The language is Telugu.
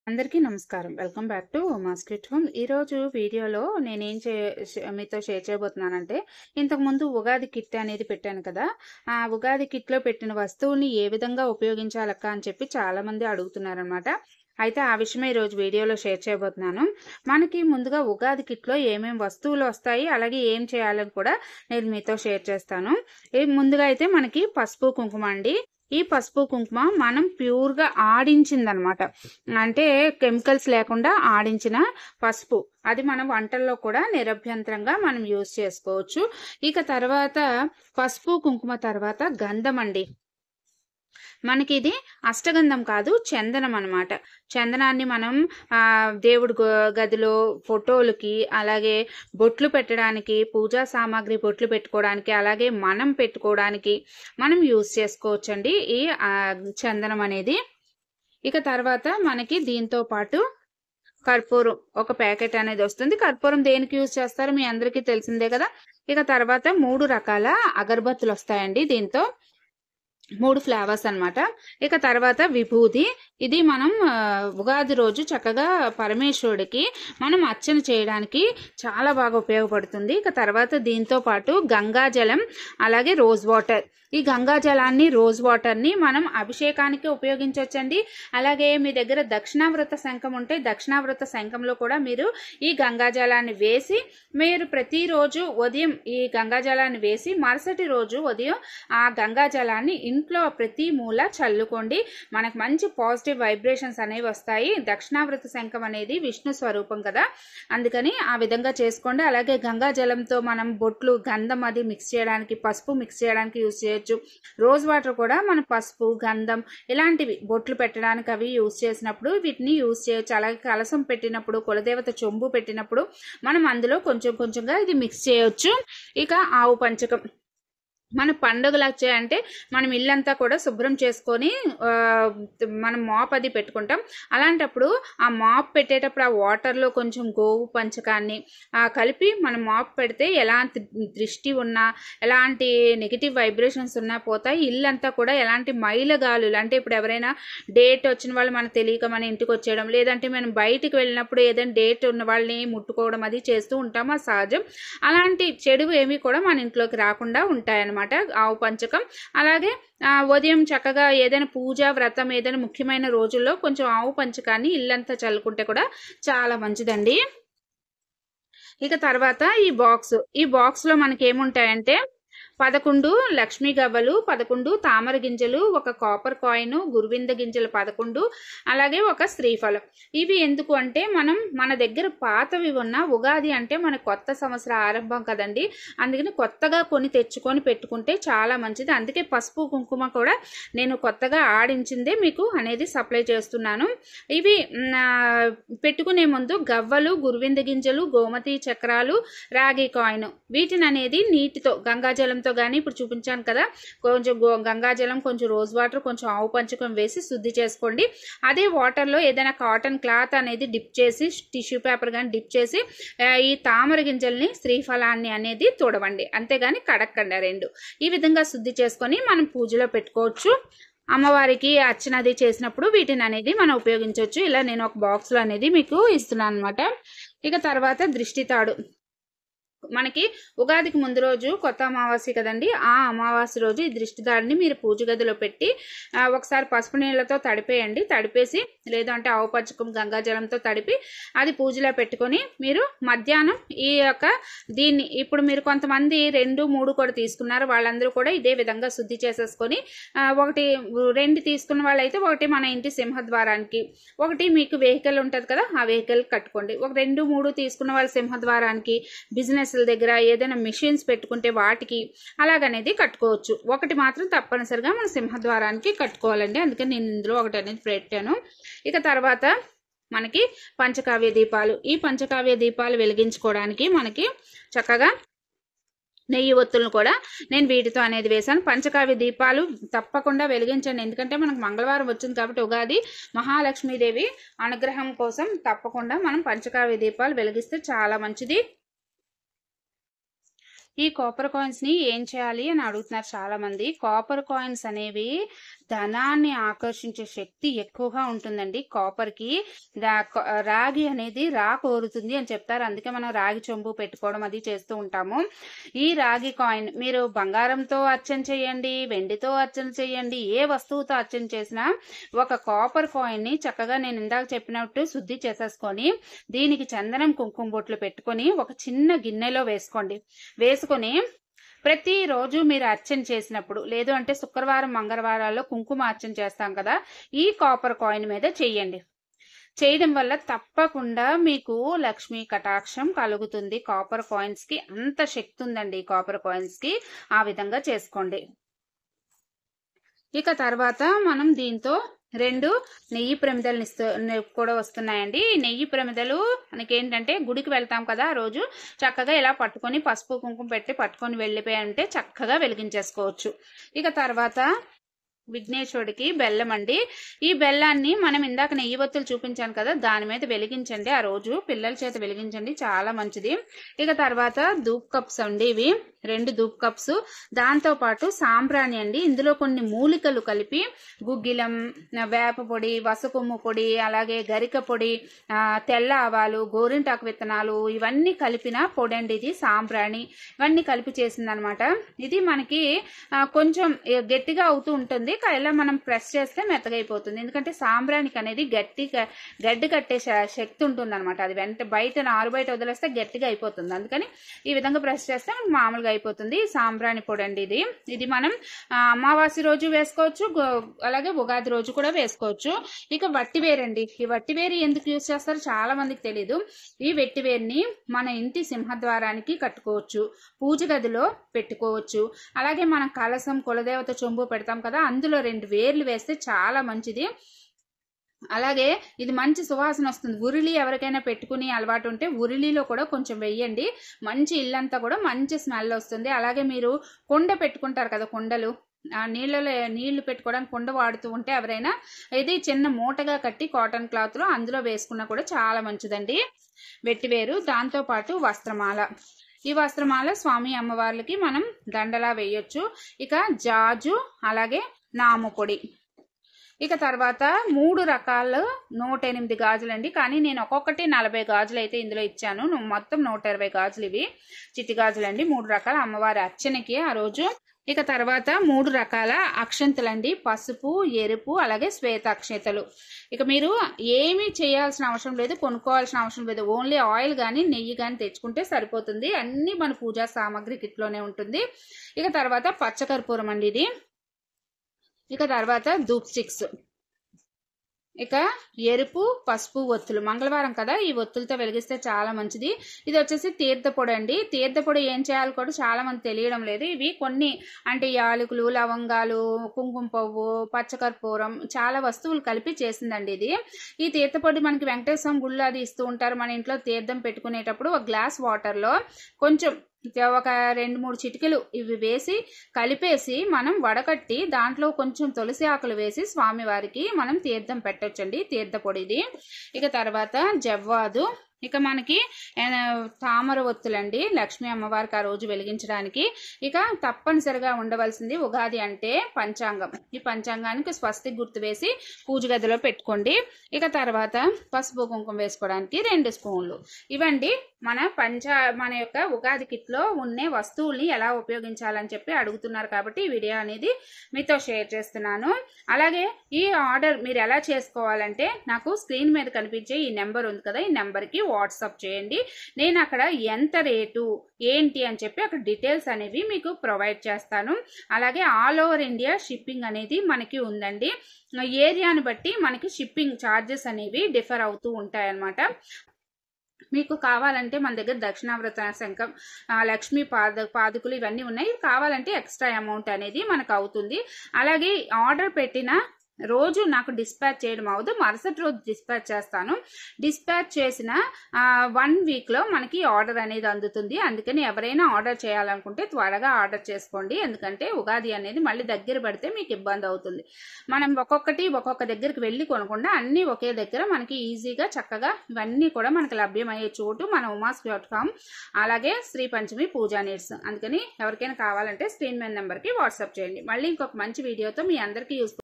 అందరికీ నమస్కారం. Welcome back to Uma's kit home. ఈరోజు వీడియోలో నేనేం మీతో షేర్ చేయబోతున్నానంటే, ఇంతకుముందు ఉగాది కిట్ అనేది పెట్టాను కదా! ఆ ఉగాది కిట్‌లో పెట్టిన వస్తువుల్ని ఏ విధంగా ఉపయోగించాలక్క అని చెప్పి చాలామంది అడుగుతున్నారనమాట. అయితే ఆ విషయమే ఈరోజు వీడియోలో షేర్ చేయబోతున్నాను. మనకి ముందుగా ఉగాది కిట్‌లో ఏమేం వస్తువులు వస్తాయి, అలాగే ఏం చేయాలని కూడా నేను మీతో షేర్ చేస్తాను. ముందుగా అయితే మనకి పసుపు, కుంకుమ అండి. ఈ పసుపు కుంకుమ మనం ప్యూర్గా ఆడించిందనమాట. అంటే కెమికల్స్ లేకుండా ఆడించిన పసుపు. అది మనం వంటల్లో కూడా నిరభ్యంతరంగా మనం యూజ్ చేసుకోవచ్చు. ఇక తర్వాత పసుపు కుంకుమ తర్వాత గంధం అండి. మనకి ఇది అష్టగంధం కాదు, చందనం అనమాట. చందనాన్ని మనం దేవుడి గదిలో ఫోటోలకి, అలాగే బొట్లు పెట్టడానికి, పూజా సామాగ్రి బొట్లు పెట్టుకోవడానికి, అలాగే మనం పెట్టుకోవడానికి మనం యూజ్ చేసుకోవచ్చండి ఈ చందనం అనేది. ఇక తర్వాత మనకి దీంతో పాటు కర్పూరం ఒక ప్యాకెట్ అనేది వస్తుంది. కర్పూరం దేనికి యూజ్ చేస్తారో మీ అందరికీ తెలిసిందే కదా. ఇక తర్వాత 3 రకాల అగరబత్తులు వస్తాయండి దీంతో. 3 ఫ్లేవర్స్ అన్నమాట. ఇక తర్వాత విభూది. ఇది మనం ఉగాది రోజు చక్కగా పరమేశ్వరుడికి మనం అర్చన చేయడానికి చాలా బాగా ఉపయోగపడుతుంది. ఇక తర్వాత దీంతో పాటు గంగాజలం, అలాగే రోజ్ వాటర్. ఈ గంగాజలాన్ని, రోజ్ వాటర్ని మనం అభిషేకానికి ఉపయోగించవచ్చండి. అలాగే మీ దగ్గర దక్షిణావృత శంఖం ఉంటే దక్షిణావృత శంఖంలో కూడా మీరు ఈ గంగాజలాన్ని వేసి, మీరు ప్రతిరోజు ఉదయం ఈ గంగాజలాన్ని వేసి మరుసటి రోజు ఉదయం ఆ గంగాజలాన్ని ఇంట్లో ప్రతి మూల చల్లుకోండి. మనకు మంచి పాజిటివ్ వైబ్రేషన్స్ అనేవి వస్తాయి. దక్షిణావృత శంఖం అనేది విష్ణు స్వరూపం కదా, అందుకని ఆ విధంగా చేసుకోండి. అలాగే గంగాజలంతో మనం బొట్లు, గంధం అది మిక్స్ చేయడానికి, పసుపు మిక్స్ చేయడానికి యూజ్ చేయొచ్చు. రోజ్ వాటర్ కూడా మన పసుపు, గంధం ఇలాంటివి బొట్లు పెట్టడానికి అవి యూజ్ చేసినప్పుడు వీటిని యూజ్ చేయొచ్చు. అలాగే కలసం పెట్టినప్పుడు, కులదేవత చెంబు పెట్టినప్పుడు మనం అందులో కొంచెం కొంచెంగా ఇది మిక్స్ చేయొచ్చు. ఇక ఆవు పంచకం. మన పండుగలు వచ్చాయంటే మనం ఇల్లంతా కూడా శుభ్రం చేసుకొని మనం మాప్ అది పెట్టుకుంటాం. అలాంటప్పుడు ఆ మాప్ పెట్టేటప్పుడు ఆ వాటర్లో కొంచెం గోవు పంచకాన్ని కలిపి మనం మాప్ పెడితే ఎలాంటి దృష్టి ఉన్నా, ఎలాంటి నెగిటివ్ వైబ్రేషన్స్ ఉన్నా పోతాయి. ఇల్లంతా కూడా ఎలాంటి మైలగాలులు, అంటే ఇప్పుడు ఎవరైనా డేట్ వచ్చిన వాళ్ళు మనకు తెలియక మన ఇంటికి వచ్చేయడం, లేదంటే మనం బయటికి వెళ్ళినప్పుడు ఏదైనా డేట్ ఉన్న వాళ్ళని ముట్టుకోవడం అది చేస్తూ ఉంటాం, అది సహజం. అలాంటి చెడు ఏమి కూడా మన ఇంట్లోకి రాకుండా ఉంటాయన్నమాట ఆవు పంచకం. అలాగే ఉదయం చక్కగా ఏదైనా పూజ, వ్రతం, ఏదైనా ముఖ్యమైన రోజుల్లో కొంచెం ఆవు పంచకాన్ని ఇల్లంతా చల్లుకుంటే కూడా చాలా మంచిదండి. ఇక తర్వాత ఈ బాక్స్లో మనకి ఏముంటాయంటే 11 లక్ష్మీ గవ్వలు, 11 తామర గింజలు, ఒక కాపర్ కాయిన్, గురువింద గింజలు 11, అలాగే ఒక శ్రీఫలం. ఇవి ఎందుకు అంటే మన దగ్గర పాతవి ఉన్న, ఉగాది అంటే మన కొత్త సంవత్సర ఆరంభం కదండి, అందుకని కొత్తగా కొని తెచ్చుకొని పెట్టుకుంటే చాలా మంచిది. అందుకే పసుపు కుంకుమ కూడా నేను కొత్తగా ఆడించిందే మీకు అనేది సప్లై చేస్తున్నాను. ఇవి పెట్టుకునే ముందు గవ్వలు, గురువింద గింజలు, గోమతి చక్రాలు, రాగి కాయిన్, వీటిని అనేది నీటితో గంగాజలంతో కానీ ఇప్పుడు చూపించాను కదా, కొంచెం గంగాజలం, కొంచెం రోజ్ వాటర్, కొంచెం ఆవు పంచకం వేసి శుద్ధి చేసుకోండి. అదే వాటర్లో ఏదైనా కాటన్ క్లాత్ అనేది డిప్ చేసి, టిష్యూ పేపర్ కానీ డిప్ చేసి ఈ తామర గింజల్ని, శ్రీఫలాన్ని అనేది తోడవండి. అంతేగాని కడక్కండి. రెండు ఈ విధంగా శుద్ధి చేసుకొని మనం పూజలో పెట్టుకోవచ్చు. అమ్మవారికి అర్చన అది చేసినప్పుడు వీటిని అనేది మనం ఉపయోగించవచ్చు. ఇలా నేను ఒక బాక్స్లో అనేది మీకు ఇస్తున్నాను అనమాట. ఇక తర్వాత దృష్టి తాడు. మనకి ఉగాదికి ముందు రోజు కొత్త అమావాస్య కదండి, ఆ అమావాస్య రోజు ఈ దృష్టి తాడిని మీరు పూజ గదిలో పెట్టి ఒకసారి పసుపు నీళ్ళతో తడిపేయండి. తడిపేసి, లేదంటే ఆవు పచ్చకం, గంగాజలంతో తడిపి అది పూజలో పెట్టుకొని మీరు మధ్యాహ్నం దీన్ని ఇప్పుడు మీరు కొంతమంది 2, 3 కూడా తీసుకున్నారు, వాళ్ళందరూ కూడా ఇదే విధంగా శుద్ధి చేసేసుకొని 2 తీసుకున్న వాళ్ళైతే ఒకటి మన ఇంటి సింహద్వారానికి, ఒకటి మీకు వెహికల్ ఉంటుంది కదా ఆ వెహికల్ కట్టుకోండి. ఒక 2, 3 తీసుకున్న వాళ్ళ సింహద్వారానికి, బిజినెస్ దగ్గర ఏదైనా మిషన్స్ పెట్టుకుంటే వాటికి అలాగనేది కట్టుకోవచ్చు. ఒకటి మాత్రం తప్పనిసరిగా మన సింహద్వారానికి కట్టుకోవాలండి, అందుకని నేను ఇందులో ఒకటి అనేది పెట్టాను. ఇక తర్వాత మనకి పంచకావ్య దీపాలు. ఈ పంచకావ్య దీపాలు వెలిగించుకోవడానికి మనకి చక్కగా నెయ్యి ఒత్తులను కూడా నేను వీటితో అనేది వేశాను. పంచకావ్య దీపాలు తప్పకుండా వెలిగించండి, ఎందుకంటే మనకు మంగళవారం వచ్చింది కాబట్టి ఉగాది, మహాలక్ష్మీదేవి అనుగ్రహం కోసం తప్పకుండా మనం పంచకావ్య దీపాలు వెలిగిస్తే చాలా మంచిది. ఈ కాపర్ కాయిన్స్ ని ఏం చేయాలి అని అడుగుతున్నారు చాలా మంది. కాపర్ కాయిన్స్ అనేవి ధనాన్ని ఆకర్షించే శక్తి ఎక్కువగా ఉంటుందండి కాపర్ కి. రాగి అనేది కోరుతుంది అని చెప్తారు, అందుకే మనం రాగి చెంబు పెట్టుకోవడం అది చేస్తూ ఉంటాము. ఈ రాగి కాయిన్ మీరు బంగారంతో అర్చన చేయండి, వెండితో అర్చన చేయండి, ఏ వస్తువుతో అర్చన చేసినా ఒక కాపర్ కాయిన్ ని చక్కగా నేను ఇందాక చెప్పినట్టు శుద్ధి చేసేసుకొని దీనికి చందనం కుంకుమ బొట్లు పెట్టుకొని ఒక చిన్న గిన్నెలో వేసుకొని ప్రతిరోజు మీరు అర్చన చేసినప్పుడు, లేదు అంటే శుక్రవారం మంగళవారాల్లో కుంకుమ అర్చన చేస్తాం కదా, ఈ కాపర్ కాయిన్ మీద చేయండి. చేయడం వల్ల తప్పకుండా మీకు లక్ష్మీ కటాక్షం కలుగుతుంది. కాపర్ కాయిన్స్ కి అంత శక్తి ఉందండి. కాపర్ కాయిన్స్ కి ఆ విధంగా చేసుకోండి. ఇక తర్వాత మనం దీంతో 2 నెయ్యి ప్రమిదలు కూడా వస్తున్నాయండి. ఈ నెయ్యి ప్రమిదలు మనకి ఏంటంటే గుడికి వెళ్తాం కదా, ఆ రోజు చక్కగా ఇలా పట్టుకొని పసుపు కుంకుమ పెట్టి పట్టుకొని వెళ్ళిపోయాయంటే చక్కగా వెలిగించేసుకోవచ్చు. ఇక తర్వాత విఘ్నేశ్వరుడికి బెల్లం అండి. ఈ బెల్లాన్ని మనం ఇందాక నెయ్యి ఒత్తులు చూపించాను కదా, దాని మీద వెలిగించండి. ఆ రోజు పిల్లల చేత వెలిగించండి, చాలా మంచిది. ఇక తర్వాత ధూప్ కప్స్ అండి, ఇవి 2 ధూప్ కప్స్. దాంతో పాటు సాంబ్రాణి అండి. ఇందులో కొన్ని మూలికలు కలిపి గుగ్గిలం, వేప పొడి, వసకొమ్ము పొడి, అలాగే గరిక పొడి, తెల్ల ఆవాలు, గోరింటాకు విత్తనాలు ఇవన్నీ కలిపిన పొడి అండి ఇది. సాంబ్రాణి ఇవన్నీ కలిపి చేసిందనమాట. ఇది మనకి కొంచెం గట్టిగా అవుతూ ఉంటుంది, ఇలా మనం ప్రెస్ చేస్తే మెత్తగైపోతుంది. ఎందుకంటే సాంబ్రానికి అనేది గడ్డి కట్టే శక్తి ఉంటుంది అనమాట. అది బయట నారు బయట వదిలేస్తే గట్టిగా అయిపోతుంది, అందుకని ఈ విధంగా ప్రెస్ చేస్తే మామూలుగా అయిపోతుంది. సాంబ్రాణి పొడి అండి ఇది. ఇది మనం అమావాస్య రోజు వేసుకోవచ్చు, అలాగే ఉగాది రోజు కూడా వేసుకోవచ్చు. ఇక వట్టివేరండి. ఈ వట్టివేరు ఎందుకు యూజ్ చేస్తారో చాలా మందికి తెలియదు. ఈ వెట్టివేరుని మన ఇంటి సింహద్వారానికి కట్టుకోవచ్చు, పూజ గదిలో పెట్టుకోవచ్చు. అలాగే మనం కలసం కులదేవత చెంబు పెడతాం కదా, అందులో 2 వేర్లు వేస్తే చాలా మంచిది. అలాగే ఇది మంచి సువాసన వస్తుంది. ఉరిలి ఎవరికైనా పెట్టుకుని అలవాటు ఉంటే ఉరిలిలో కూడా కొంచెం వెయ్యండి, మంచి ఇల్లంతా కూడా మంచి స్మెల్ వస్తుంది. అలాగే మీరు కొండ పెట్టుకుంటారు కదా, కొండలు నీళ్లు పెట్టుకోవడానికి కొండ వాడుతూ ఉంటే ఎవరైనా ఇది చిన్న మూటగా కట్టి కాటన్ క్లాత్ లో అందులో వేసుకున్నా కూడా చాలా మంచిదండి వెట్టివేరు. దాంతో పాటు వస్త్రమాల. ఈ వస్త్రమాల స్వామి అమ్మవార్లకి మనం దండలా వేయొచ్చు. ఇక జాజు, అలాగే నాము పొడి. ఇక తర్వాత 3 రకాల 108 గాజులండి. కానీ నేను ఒక్కొక్కటి 40 గాజులు అయితే ఇందులో ఇచ్చాను. మొత్తం 120 గాజులు ఇవి చిట్టి గాజులండి. 3 రకాల అమ్మవారి అర్చనకి ఆ రోజు. ఇక తర్వాత 3 రకాల అక్షంతలండి, పసుపు, ఎరుపు, అలాగే శ్వేత అక్షంతలు. ఇక మీరు ఏమీ చేయాల్సిన అవసరం లేదు, కొనుక్కోవాల్సిన అవసరం లేదు. ఓన్లీ ఆయిల్ కానీ నెయ్యి కానీ తెచ్చుకుంటే సరిపోతుంది. అన్ని మన పూజా సామాగ్రి కిట్లోనే ఉంటుంది. ఇక తర్వాత పచ్చకర్పూరం అండి ఇది. ఇక తర్వాత ధూప్ స్టిక్స్. ఇక ఎరుపు, పసుపు ఒత్తులు. మంగళవారం కదా, ఈ ఒత్తులతో వెలిగిస్తే చాలా మంచిది. ఇది వచ్చేసి తీర్థపొడి అండి. తీర్థపొడి ఏం చేయాలి కూడా చాలా మంది తెలియడం లేదు. ఇవి కొన్ని అంటే యాలకులు, లవంగాలు, కుంకుమ పువ్వు, పచ్చకర్పూరం, చాలా వస్తువులు కలిపి చేసిందండి ఇది. ఈ తీర్థపొడి మనకి వెంకటేశ్వర గుళ్ళు అది ఇస్తూ ఉంటారు. మన ఇంట్లో తీర్థం పెట్టుకునేటప్పుడు ఒక గ్లాస్ వాటర్ లో కొంచెం ఒక 2-3 చిటికెలు ఇవి వేసి కలిపేసి మనం వడకట్టి దాంట్లో కొంచెం తులసి ఆకులు వేసి స్వామివారికి మనం తీర్థం పెట్టొచ్చండి, తీర్థ పొడిది. ఇక తర్వాత జవ్వాదు. ఇక మనకి తామర ఒత్తులండి, లక్ష్మీ అమ్మవారికి ఆ రోజు వెలిగించడానికి. ఇక తప్పనిసరిగా ఉండవలసింది ఉగాది అంటే పంచాంగం. ఈ పంచాంగానికి స్వస్తి గుర్తు వేసి పూజ గదిలో పెట్టుకోండి. ఇక తర్వాత పసుపు కుంకుమ వేసుకోవడానికి 2 స్పూన్లు. ఇవండి మన యొక్క ఉగాది కిట్ లో ఉన్న వస్తువుల్ని ఎలా ఉపయోగించాలని చెప్పి అడుగుతున్నారు కాబట్టి ఈ వీడియో అనేది మీతో షేర్ చేస్తున్నాను. అలాగే ఈ ఆర్డర్ మీరు ఎలా చేసుకోవాలంటే నాకు స్క్రీన్ మీద కనిపించే ఈ నెంబర్ ఉంది కదా, ఈ నెంబర్కి వాట్సాప్ చేయండి. నేను అక్కడ ఎంత రేటు ఏంటి అని చెప్పి అక్కడ డీటెయిల్స్ అనేవి మీకు ప్రొవైడ్ చేస్తాను. అలాగే ఆల్ ఓవర్ ఇండియా షిప్పింగ్ అనేది మనకి ఉందండి. ఏరియాను బట్టి మనకి షిప్పింగ్ ఛార్జెస్ అనేవి డిఫర్ అవుతూ ఉంటాయన్నమాట. మీకు కావాలంటే మన దగ్గర దక్షిణావ్రత శంఖం, లక్ష్మీ పాదుకులు ఇవన్నీ ఉన్నాయి. కావాలంటే ఎక్స్ట్రా అమౌంట్ అనేది మనకు అవుతుంది. అలాగే ఆర్డర్ పెట్టిన రోజు నాకు డిస్పాచ్ చేయడం అవ్వదు, మరుసటి రోజు డిస్పాచ్ చేస్తాను. డిస్పాచ్ చేసిన 1 వీక్లో మనకి ఆర్డర్ అనేది అందుతుంది. అందుకని ఎవరైనా ఆర్డర్ చేయాలనుకుంటే త్వరగా ఆర్డర్ చేసుకోండి. ఎందుకంటే ఉగాది అనేది మళ్ళీ దగ్గర పడితే మీకు ఇబ్బంది అవుతుంది. మనం ఒక్కొక్క దగ్గరికి వెళ్ళి కొనకుండా అన్నీ ఒకే దగ్గర మనకి ఈజీగా చక్కగా ఇవన్నీ కూడా మనకి లభ్యమయ్యే చోటు మన umas.com, అలాగే శ్రీ పంచమి పూజా నీడ్స్. అందుకని ఎవరికైనా కావాలంటే స్క్రీన్ మీద నెంబర్కి వాట్సాప్ చేయండి. మళ్ళీ ఇంకొక మంచి వీడియోతో మీ అందరికీ యూస్ఫుల్